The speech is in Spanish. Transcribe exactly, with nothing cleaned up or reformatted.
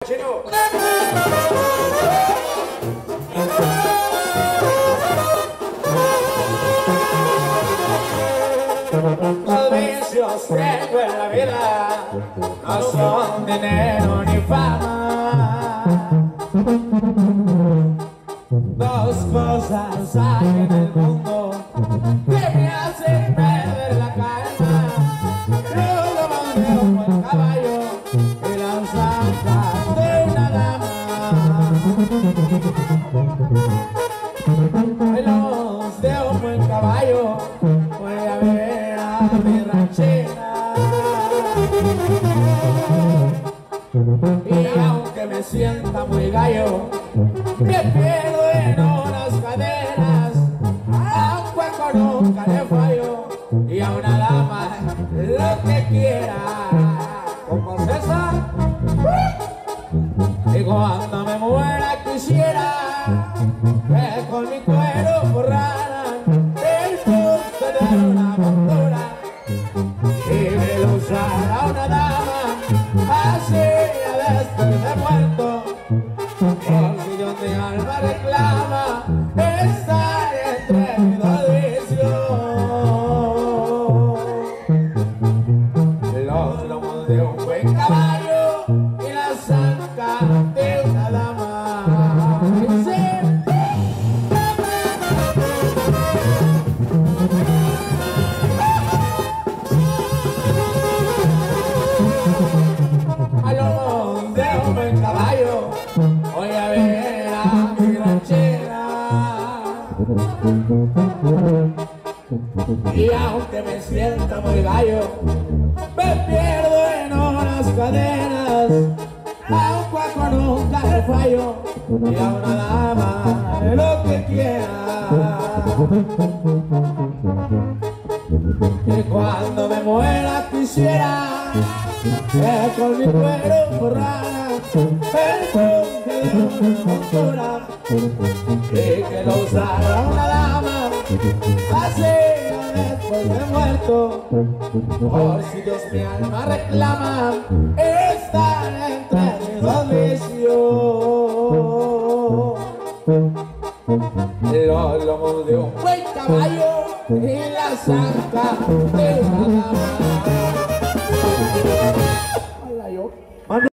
Chino. Los vicios tengo en la vida no son dinero ni fama. Dos cosas hay en el mundo que me hacen perder la calma: los lomos de un buen caballo y las ancas de una dama. Los de un buen caballo voy a ver a mi ranchera, y aunque me sienta muy gallo, me pierdo en unas cadenas, aunque con nunca le fallo, y a una dama lo que quiera. Como César, y cuando me muera quisiera que con mi cuero forraran el fuste de una montura y me lo usara una dama así después de muerto. Por si Dios mi alma reclama estar entre mis dos vicios: los lomos de un buen caballo y las ancas de una dama. A lomos de un buen caballo voy a ver a mi ranchera, y aunque me sienta muy gallo, me pierdo en unas cadenas, aunque con nunca le fallo, y a una dama lo que quiera. Y cuando me muera quisiera que con mi cuero forrara el fuste de una montura y que lo usara una dama así después de muerto. Por si Dios mi alma reclama estar entre mis dos vicios: los lomos de un buen caballo y las ancas de una dama.